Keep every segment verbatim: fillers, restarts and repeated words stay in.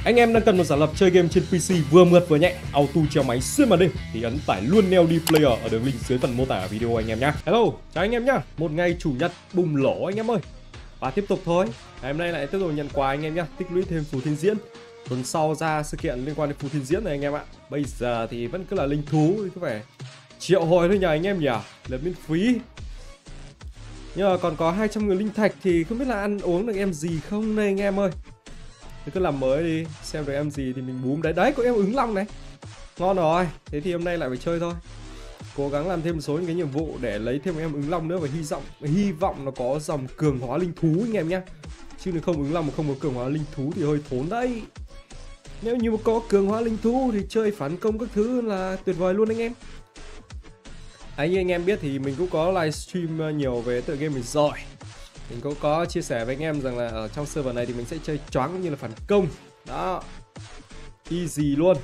Anh em đang cần một giả lập chơi game trên pê xê vừa mượt vừa nhẹ, auto treo máy xuyên màn đêm thì ấn tải luôn Neo D Player ở đường link dưới phần mô tả video anh em nhé. Hello, chào anh em nhá. Một ngày chủ nhật bùng nổ anh em ơi. Và tiếp tục thôi. Ngày hôm nay lại tiếp tục nhận quà anh em nhá, tích lũy thêm Phù Thiên Diễn. Tuần sau ra sự kiện liên quan đến Phù Thiên Diễn này anh em ạ. Bây giờ thì vẫn cứ là linh thú, cứ phải triệu hồi thôi nhờ anh em nhỉ, là miễn phí. Nhưng mà còn có hai trăm người linh thạch thì không biết là ăn uống được em gì không đây anh em ơi. Thì cứ làm mới đi, xem được em gì thì mình búm. Đấy, đấy, có em ứng long này. Ngon rồi, thế thì hôm nay lại phải chơi thôi. Cố gắng làm thêm một số những cái nhiệm vụ để lấy thêm em ứng long nữa. Và hy vọng hy vọng nó có dòng cường hóa linh thú anh em nhé. Chứ nếu không ứng long mà không có cường hóa linh thú thì hơi thốn đấy. Nếu như mà có cường hóa linh thú thì chơi phản công các thứ là tuyệt vời luôn anh em. Đấy, như anh em biết thì mình cũng có livestream nhiều về tựa game mình rồi. Mình cũng có chia sẻ với anh em rằng là ở trong server này thì mình sẽ chơi choáng như là phản công. Đó, easy luôn.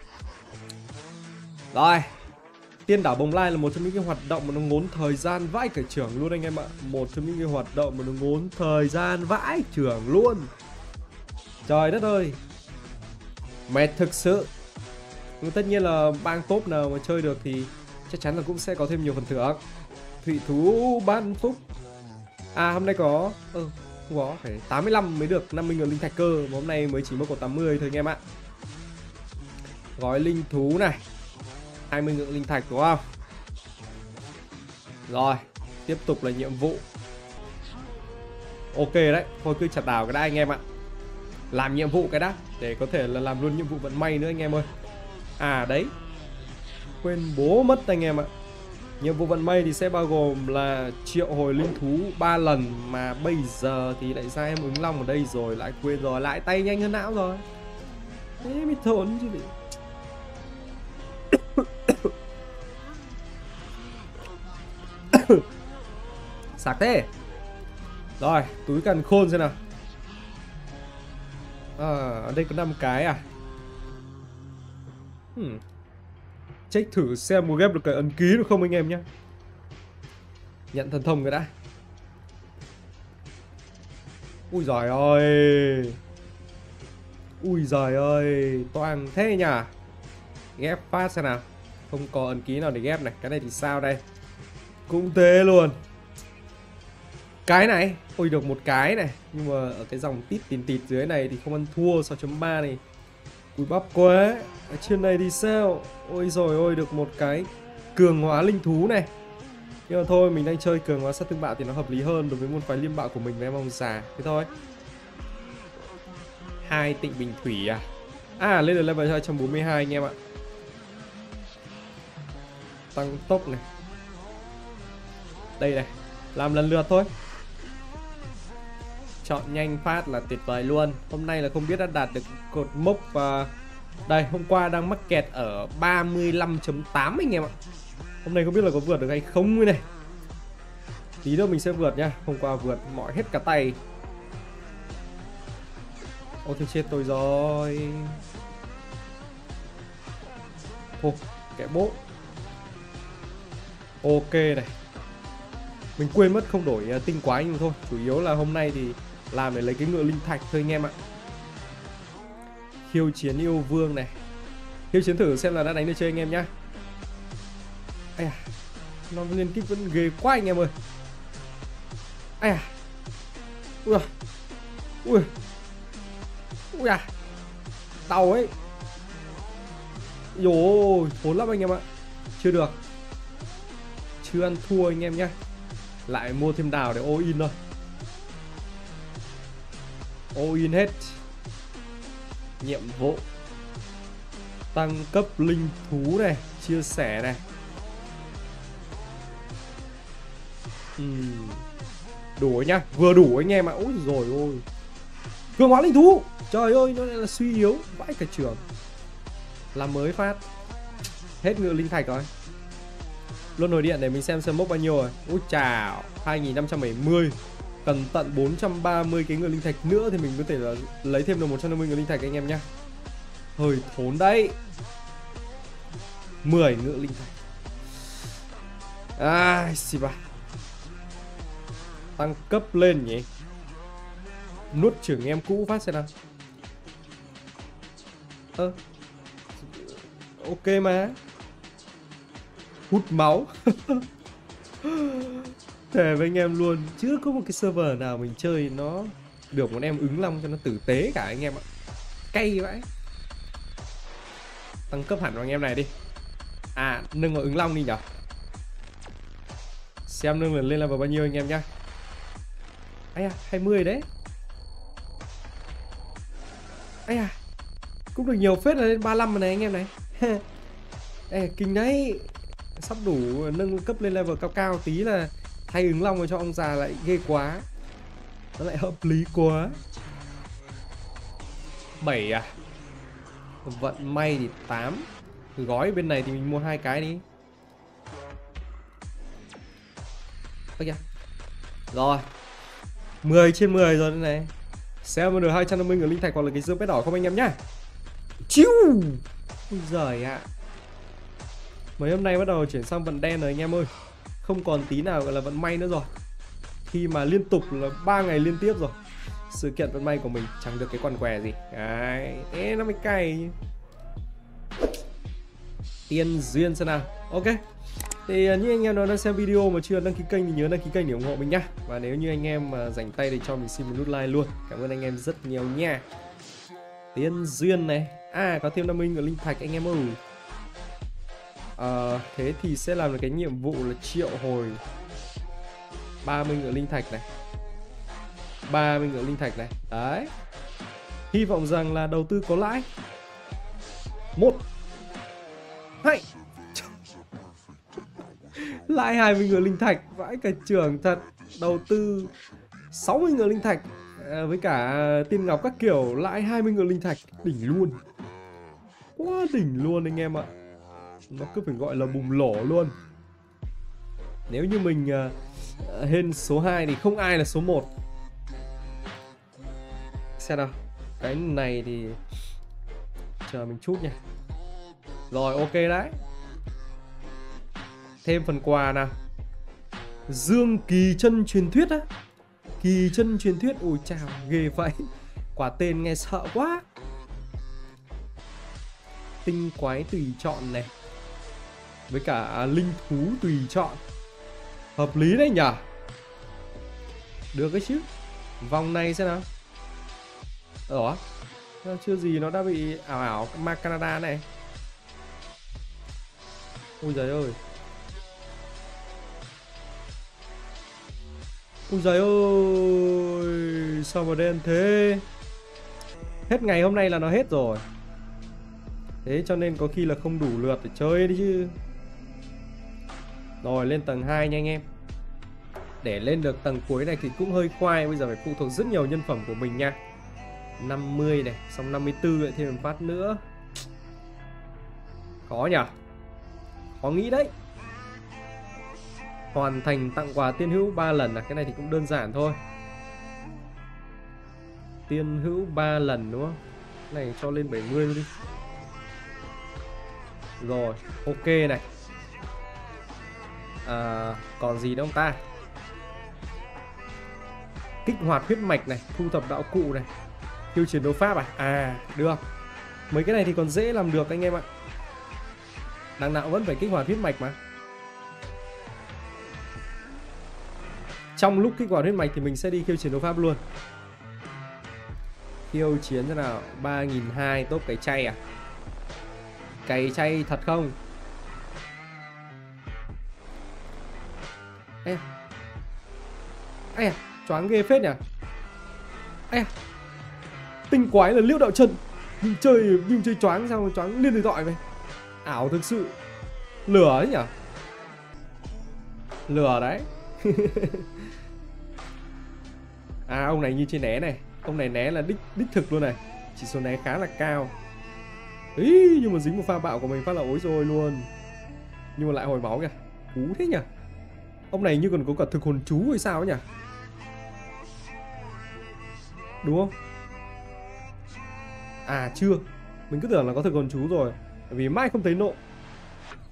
Rồi, Tiên đảo Bồng Lai là một trong những cái hoạt động mà nó ngốn thời gian vãi cả trưởng luôn anh em ạ. Một trong những cái hoạt động mà nó ngốn thời gian vãi trưởng luôn. Trời đất ơi, mệt thực sự. Nhưng tất nhiên là bang top nào mà chơi được thì chắc chắn là cũng sẽ có thêm nhiều phần thưởng. Thủy thú ban phúc. À, hôm nay có ừ, không có, phải tám mươi lăm mới được năm mươi nghìn linh thạch cơ. Mà hôm nay mới chỉ mới có tám mươi thôi anh em ạ. Gói linh thú này, hai mươi nghìn linh thạch đúng không? Rồi, tiếp tục là nhiệm vụ. Ok đấy, thôi cứ chặt đào cái đã anh em ạ. Làm nhiệm vụ cái đã, để có thể là làm luôn nhiệm vụ vận may nữa anh em ơi. À đấy, quên bố mất anh em ạ. Nhiệm vụ vận may thì sẽ bao gồm là triệu hồi linh thú ba lần. Mà bây giờ thì lại ra em ứng long ở đây rồi. Lại quên rồi, lại tay nhanh hơn não rồi. Thế mới thốn chứ bị. Sạc thế. Rồi, túi càn khôn xem nào. À, ở đây có năm cái à. Hmm. Check thử xem một ghép được cái ấn ký được không anh em nhé. Nhận thần thông cái đã. Ui giời ơi. Ui giời ơi, toang thế nhỉ. Ghép phát xem nào. Không có ấn ký nào để ghép này. Cái này thì sao đây? Cũng thế luôn. Cái này, ôi được một cái này. Nhưng mà ở cái dòng tít tìn tịt dưới này thì không ăn thua. Sáu chấm ba này cùi bắp quá. Ở trên này thì sao? Ôi rồi ôi, được một cái cường hóa linh thú này. Nhưng mà thôi, mình đang chơi cường hóa sát thương bạo thì nó hợp lý hơn đối với môn phái liêm bạo của mình với em ông già. Thế thôi. Hai tịnh bình thủy à? À, lên được level hai trăm bốn mươi hai anh em ạ. Tăng tốc này. Đây này, làm lần lượt thôi. Chọn nhanh phát là tuyệt vời luôn. Hôm nay là không biết đã đạt được cột mốc và đây, hôm qua đang mắc kẹt ở ba mươi lăm chấm tám anh em ạ. Hôm nay không biết là có vượt được hay không này. Tí nữa mình sẽ vượt nha. Hôm qua vượt mỏi hết cả tay. Ôi thôi chết tôi rồi. Thôi, kệ bố. Ok này. Mình quên mất không đổi uh, tinh quái nhưng mà thôi. Chủ yếu là hôm nay thì làm để lấy cái ngựa linh thạch thôi anh em ạ. Khiêu chiến yêu vương này. Khiêu chiến thử xem là đã đánh được chơi anh em nhá. Ây à, nó liên kích vẫn ghê quá anh em ơi. Ây à. Ui à. Ui. Ui à. Đau ấy. Dồi, thốn lắm anh em ạ. Chưa được. Chưa ăn thua anh em nhá. Lại mua thêm đào để all in thôi. All in hết. Nhiệm vụ tăng cấp linh thú này, chia sẻ này. uhm. Đủ nhá, vừa đủ anh em ạ. Ôi rồi ôi, cường hóa linh thú. Trời ơi, nó lại là suy yếu vãi cả trường. Làm mới phát. Hết ngựa linh thạch rồi. Luôn nồi điện để mình xem xem mốc bao nhiêu rồi. Ôi chào, hai nghìn năm trăm bảy mươi. Cần tận bốn trăm ba mươi cái ngựa linh thạch nữa thì mình có thể là lấy thêm được một trăm năm mươi ngựa linh thạch anh em nhá. Hơi thốn đấy. mười ngựa linh thạch. À, xì bà. Tăng cấp lên nhỉ. Nuốt trưởng em cũ phát xem nào. Ơ, ok mà. Hút máu. Thề với anh em luôn, chưa có một cái server nào mình chơi nó được một em ứng long cho nó tử tế cả anh em ạ. Cay vãi. Tăng cấp hẳn vào anh em này đi. À, nâng vào ứng long đi nhở. Xem nâng lên level bao nhiêu anh em nhá. Ây à, hai mươi đấy. Ây à, cũng được nhiều phết là lên ba mươi lăm rồi này anh em này. Ê, kinh đấy. Sắp đủ nâng cấp lên level cao cao tí là thay ứng long rồi cho ông già lại ghê quá. Nó lại hợp lý quá. Bảy à. Vận may thì tám. Gói bên này thì mình mua hai cái đi. Ơ kìa. Rồi, mười trên mười rồi đây này. Xem mà được hai trăm năm mươi người linh thạch hoặc là cái dương pet đỏ không anh em nhá. Chiu. Ôi giời ạ. Mấy hôm nay bắt đầu chuyển sang vận đen rồi anh em ơi. Không còn tí nào gọi là vận may nữa rồi. Khi mà liên tục là ba ngày liên tiếp rồi. Sự kiện vận may của mình chẳng được cái quằn què gì. Đấy, thế nó mới cay. Tiên duyên xem nào. Ok. Thì như anh em nào đang xem video mà chưa đăng ký kênh thì nhớ đăng ký kênh để ủng hộ mình nhá. Và nếu như anh em mà rảnh tay thì cho mình xin một nút like luôn. Cảm ơn anh em rất nhiều nha. Tiên duyên này. À, có thêm năm mươi người linh thạch anh em ơi. À, thế thì sẽ làm được cái nhiệm vụ là triệu hồi ba mươi ngựa linh thạch này, ba mươi ngựa linh thạch này. Đấy. Hy vọng rằng là đầu tư có lãi. Một hai. Lãi hai mươi ngựa linh thạch. Vãi cả trưởng thật. Đầu tư sáu mươi ngựa linh thạch à, với cả tiên ngọc các kiểu. Lãi hai mươi ngựa linh thạch. Đỉnh luôn. Quá đỉnh luôn anh em ạ. Nó cứ phải gọi là bùng lổ luôn. Nếu như mình uh, hên số hai thì không ai là số một. Xem nào. Cái này thì chờ mình chút nha. Rồi, ok đấy. Thêm phần quà nào. Dương kỳ chân truyền thuyết á. Kỳ chân truyền thuyết. Ôi chào, ghê vậy. Quả tên nghe sợ quá. Tinh quái tùy chọn này. Với cả linh thú tùy chọn. Hợp lý đấy nhỉ. Được cái chứ. Vòng này xem nào. Đó. Chưa gì nó đã bị ảo ảo ma Canada này. Ôi giời ơi. Ôi giời ơi. Sao mà đen thế. Hết ngày hôm nay là nó hết rồi. Thế cho nên có khi là không đủ lượt để chơi đi chứ. Rồi lên tầng hai nha anh em. Để lên được tầng cuối này thì cũng hơi khoai. Bây giờ phải phụ thuộc rất nhiều nhân phẩm của mình nha. Năm mươi này. Xong năm mươi tư lại thêm một phát nữa. Khó nhỉ. Khó nghĩ đấy. Hoàn thành tặng quà tiên hữu ba lần à. Cái này thì cũng đơn giản thôi. Tiên hữu ba lần đúng không. Cái này cho lên bảy mươi luôn đi. Rồi, ok này. À, còn gì đâu ta. Kích hoạt huyết mạch này. Thu thập đạo cụ này. Khiêu chiến đấu pháp à. À, được. Mấy cái này thì còn dễ làm được anh em ạ. Đằng nào vẫn phải kích hoạt huyết mạch mà. Trong lúc kích hoạt huyết mạch thì mình sẽ đi khiêu chiến đấu pháp luôn. Khiêu chiến thế nào. Ba nghìn hai trăm tốt cái chay à. Cày chay thật không. Ê à. Ê à. Choáng ghê phết nhỉ. Ê à. Tinh quái là liễu đạo chân. Nhưng chơi nhưng chơi choáng sao mà choáng liên đối thoại vậy. Ảo thực sự. Lửa đấy nhỉ. Lửa đấy. À ông này như chơi né này. Ông này né là đích đích thực luôn này. Chỉ số né khá là cao. Ý, nhưng mà dính một pha bạo của mình phát là ối rồi luôn. Nhưng mà lại hồi máu kìa. Cú thế nhỉ. Ông này như còn có cả thực hồn chú hay sao ấy nhỉ. Đúng không. À chưa. Mình cứ tưởng là có thực hồn chú rồi. Bởi vì mãi không thấy nộ.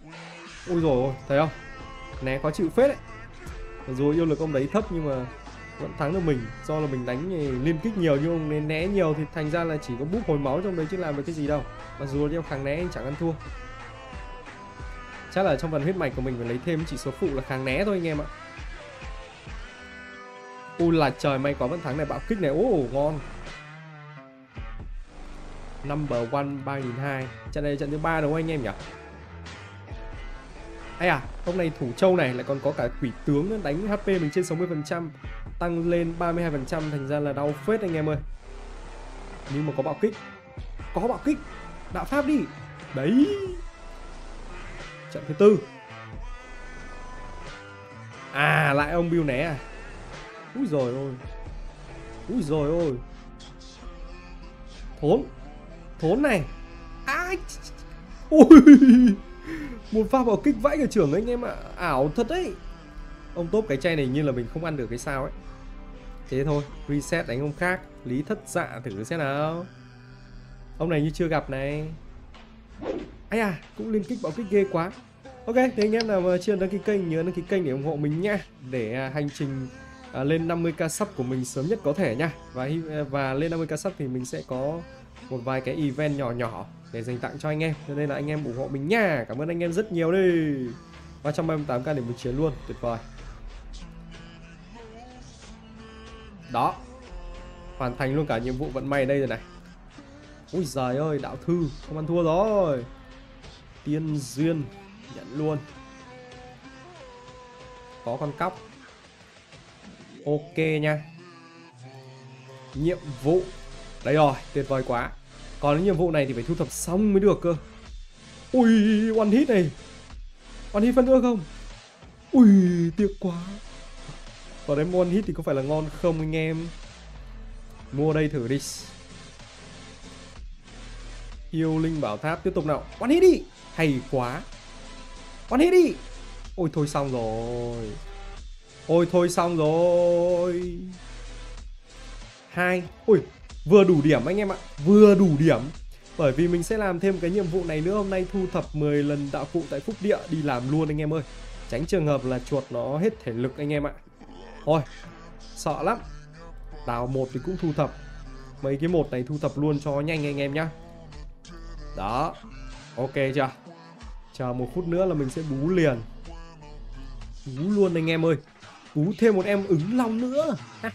Ôi rồi thấy không. Né khó chịu phết đấy. Mặc dù yêu lực ông đấy thấp nhưng mà vẫn thắng được mình. Do là mình đánh liên kích nhiều nhưng ông nên né nhiều thì thành ra là chỉ có búp hồi máu trong đấy chứ làm được cái gì đâu. Mặc dù đeo kháng né anh chẳng ăn thua. Chắc là trong phần huyết mạch của mình phải lấy thêm chỉ số phụ là kháng né thôi anh em ạ. Ui là trời, may quá vẫn thắng này. Bạo kích này, ô ngon. Number one ba nghìn hai trăm. Trận này trận thứ ba đúng không anh em nhỉ? Ây à, hôm nay thủ châu này lại còn có cả quỷ tướng nữa, đánh hát pê mình trên sáu mươi phần trăm, tăng lên ba mươi hai phần trăm, thành ra là đau phết anh em ơi. Nhưng mà có bạo kích. Có bạo kích. Đạo pháp đi. Đấy. Trận thứ tư. À lại ông Bill né à. Úi rồi ôi. Úi rồi ôi. Thốn. Thốn này. À. Ui. Một pha bạo kích vãi cả trưởng anh em ạ. À. Ảo thật đấy. Ông top cái chay này như là mình không ăn được cái sao ấy. Thế thôi, reset đánh ông khác. Lý Thất Dạ thử xem nào. Ông này như chưa gặp này. Ây à, cũng liên kích bạo kích ghê quá. Ok, thì anh em nào mà chưa đăng ký kênh nhớ đăng ký kênh để ủng hộ mình nha. Để hành trình à, lên năm mươi k sub của mình sớm nhất có thể nha. Và và lên năm mươi k sub thì mình sẽ có một vài cái event nhỏ nhỏ để dành tặng cho anh em. Cho nên là anh em ủng hộ mình nha. Cảm ơn anh em rất nhiều đi. ba trăm ba mươi tám k để một chiến luôn, tuyệt vời. Đó. Hoàn thành luôn cả nhiệm vụ vận may ở đây rồi này. Ui giời ơi, đạo thư không ăn thua rồi. Tiên duyên nhận luôn. Có con cóc. Ok nha. Nhiệm vụ. Đây rồi, tuyệt vời quá. Còn cái nhiệm vụ này thì phải thu thập xong mới được cơ. Ui, one hit này. One hit phân nữa không? Ui, tiếc quá. Còn đấy one hit thì có phải là ngon không anh em? Mua đây thử đi. Yêu linh bảo tháp tiếp tục nào. One hit đi. Hay quá. One hit đi. Ôi thôi xong rồi. Ôi thôi xong rồi. Hai. Ui, vừa đủ điểm anh em ạ. Vừa đủ điểm. Bởi vì mình sẽ làm thêm cái nhiệm vụ này nữa. Hôm nay thu thập mười lần đạo cụ tại phúc địa. Đi làm luôn anh em ơi. Tránh trường hợp là chuột nó hết thể lực anh em ạ. Thôi, sợ lắm. Đào một thì cũng thu thập. Mấy cái một này thu thập luôn cho nhanh anh em nhá. Đó. Ok chưa? Chờ một phút nữa là mình sẽ bú liền. Bú luôn anh em ơi. Bú thêm một em ứng long nữa.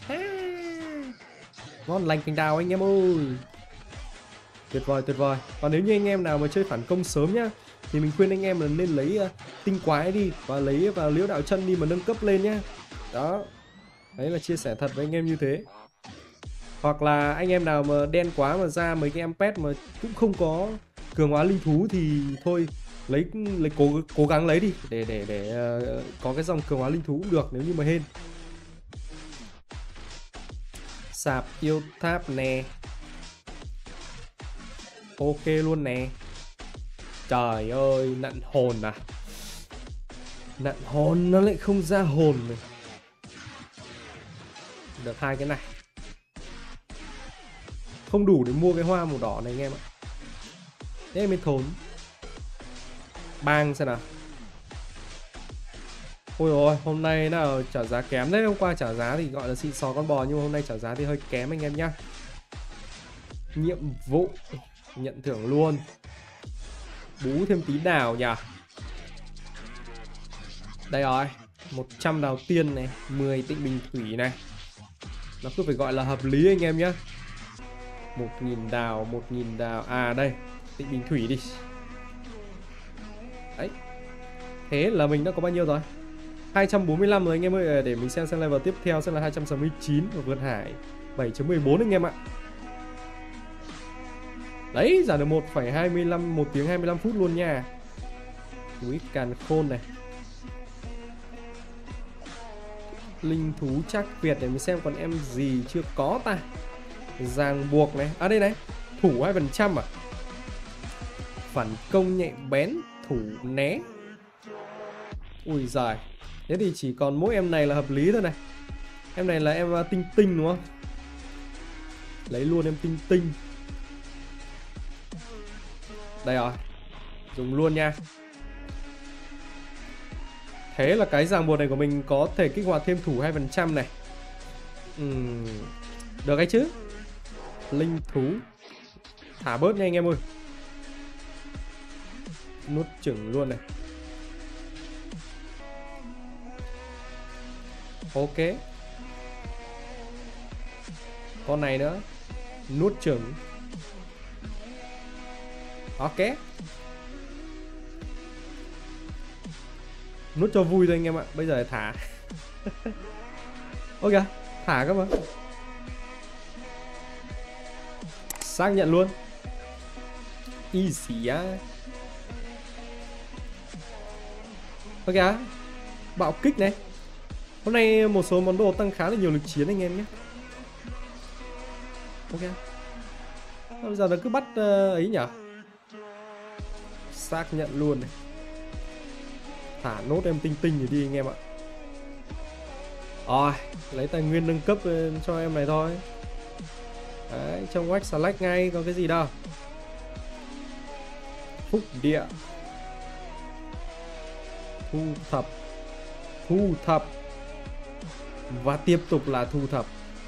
Ngon lành cành đào anh em ơi. Tuyệt vời tuyệt vời. Còn nếu như anh em nào mà chơi phản công sớm nhá, thì mình khuyên anh em là nên lấy uh, tinh quái đi. Và lấy vào liễu đạo chân đi mà nâng cấp lên nhá. Đó. Đấy là chia sẻ thật với anh em như thế. Hoặc là anh em nào mà đen quá mà ra mấy cái em pet mà cũng không có cường hóa linh thú thì thôi lấy lấy cố cố gắng lấy đi để để để uh, có cái dòng cường hóa linh thú cũng được nếu như mà hên. Sạp yêu tháp nè. Ok luôn nè. Trời ơi, nặn hồn à. Nặn hồn nó lại không ra hồn này. Được hai cái này. Không đủ để mua cái hoa màu đỏ này anh em ạ. Thế mới thốn. Bang xem nào. Ôi ôi, hôm nay nào trả giá kém đấy. Hôm qua trả giá thì gọi là xịn sò con bò. Nhưng mà hôm nay trả giá thì hơi kém anh em nhá. Nhiệm vụ. Nhận thưởng luôn. Bú thêm tí đào nhỉ. Đây rồi. một trăm đào tiên này. mười tịnh bình thủy này. Nó cứ phải gọi là hợp lý anh em nhá. một nghìn đào, một nghìn đào. À đây, tịnh bình thủy đi. Đấy. Thế là mình đã có bao nhiêu rồi? hai trăm bốn mươi lăm rồi anh em ơi. Để mình xem xem level tiếp theo sẽ là hai trăm sáu mươi chín. Và vượt hải bảy chấm mười bốn anh em ạ. Đấy, giảm được một phẩy hai mươi lăm, một tiếng hai mươi lăm phút luôn nha. Túi càn khôn này. Linh thú chắc Việt để mình xem còn em gì chưa có ta. Ràng buộc này. À đây này. Thủ hai phần trăm à. Phản công nhạy bén. Thủ né. Ui giời. Thế thì chỉ còn mỗi em này là hợp lý thôi này. Em này là em tinh tinh đúng không? Lấy luôn em tinh tinh. Đây rồi. Dùng luôn nha. Thế là cái ràng buộc này của mình có thể kích hoạt thêm thủ hai phần trăm này. uhm, được cái chứ. Linh thú thả bớt nha anh em ơi. Nuốt chửng luôn này. Ok. Con này nữa. Nuốt chửng. Ok. Nuốt cho vui thôi anh em ạ. Bây giờ thả. Ok, thả cơ mà. Xác nhận luôn. Easy á. Ok, bạo kích này. Hôm nay một số món đồ tăng khá là nhiều lực chiến anh em nhé. Ok. Bây giờ nó cứ bắt uh, ấy nhỉ. Xác nhận luôn này. Thả nốt em tinh tinh thì đi anh em ạ. Rồi, lấy tài nguyên nâng cấp cho em này thôi. Đấy, trong quách select ngay, có cái gì đâu. Phúc địa. Thu thập. Thu thập. Và tiếp tục là thu thập.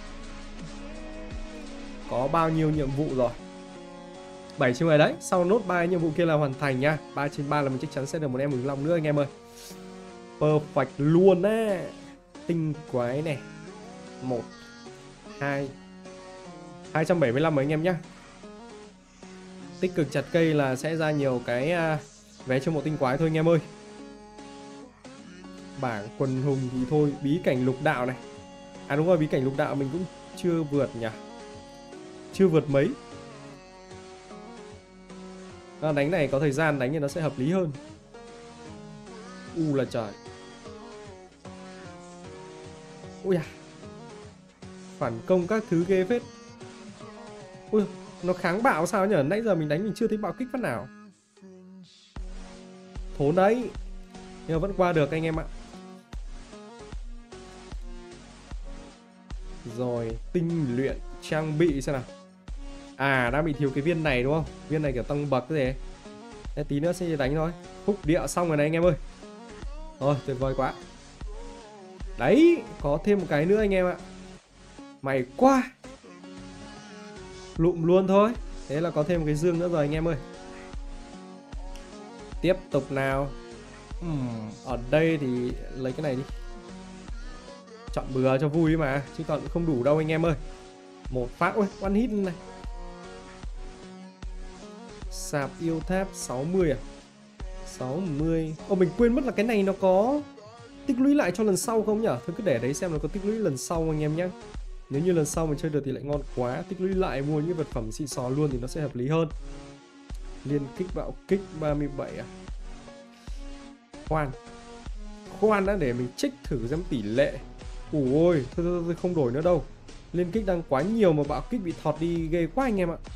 Có bao nhiêu nhiệm vụ rồi? bảy trên mười đấy. Sau nốt ba nhiệm vụ kia là hoàn thành nha. Ba trên ba là mình chắc chắn sẽ được một em ứng long nữa anh em ơi. Perfect luôn á. Tinh quái này. Một Hai hai trăm bảy mươi lăm anh em nhé. Tích cực chặt cây là sẽ ra nhiều cái uh, vé cho một tinh quái thôi anh em ơi. Bảng quần hùng thì thôi. Bí cảnh lục đạo này. À đúng rồi, bí cảnh lục đạo mình cũng chưa vượt nhỉ. Chưa vượt mấy. À, đánh này có thời gian đánh thì nó sẽ hợp lý hơn. U là trời. Ui à. Phản công các thứ ghê phết. Ui, nó kháng bạo sao nhỉ? Nãy giờ mình đánh mình chưa thấy bạo kích phát nào. Thốn đấy. Nhưng mà vẫn qua được anh em ạ. Rồi, tinh luyện trang bị xem nào. À, đang bị thiếu cái viên này đúng không? Viên này kiểu tăng bậc cái gì. Thế tí nữa sẽ đánh thôi. Húc địa xong rồi này anh em ơi. Rồi, tuyệt vời quá. Đấy, có thêm một cái nữa anh em ạ. Mày quá. Lụm luôn thôi. Thế là có thêm một cái dương nữa rồi anh em ơi. Tiếp tục nào. uhm, Ở đây thì lấy cái này đi. Chọn bừa cho vui mà. Chứ còn không đủ đâu anh em ơi. Một phát, ôi, one hit này. Sạp yêu tháp sáu mươi à? sáu mươi. Ồ, mình quên mất là cái này nó có tích lũy lại cho lần sau không nhỉ? Thôi cứ để đấy xem nó có tích lũy lần sau anh em nhé. Nếu như lần sau mình chơi được thì lại ngon quá. Tích lũy lại mua những vật phẩm xịn sò luôn thì nó sẽ hợp lý hơn. Liên kích bạo kích ba mươi bảy à? Khoan. Khoan đã, để mình check thử xem tỷ lệ. Ủa ôi, thôi, thôi, thôi không đổi nữa đâu. Liên kích đang quá nhiều mà bạo kích bị thọt đi ghê quá anh em ạ.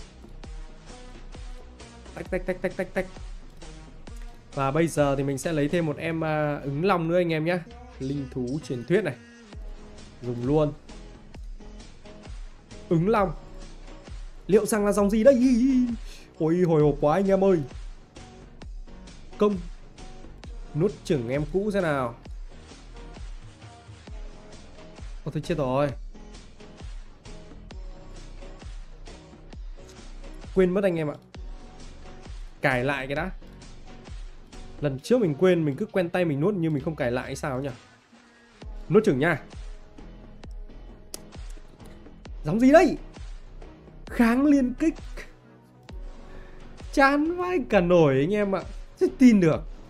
Tách tách tách tách tách tách. Và bây giờ thì mình sẽ lấy thêm một em uh, ứng long nữa anh em nhé. Linh thú truyền thuyết này. Dùng luôn. Ứng long. Liệu rằng là dòng gì đây? Ôi hồi hộp quá anh em ơi. Công. Nuốt chửng em cũ xem nào. Ôi thôi chết rồi. Quên mất anh em ạ. Cài lại cái đã. Lần trước mình quên, mình cứ quen tay mình nuốt nhưng mình không cài lại hay sao nhỉ? Nuốt chửng nha. Giống gì đây? Kháng liên kích. Chán vãi cả nổi anh em ạ. Rất tin được.